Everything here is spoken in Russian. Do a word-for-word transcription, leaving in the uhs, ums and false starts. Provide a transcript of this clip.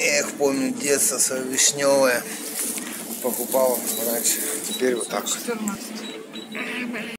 Эх, помню детство свое вишневое. Покупал раньше. Теперь вот так.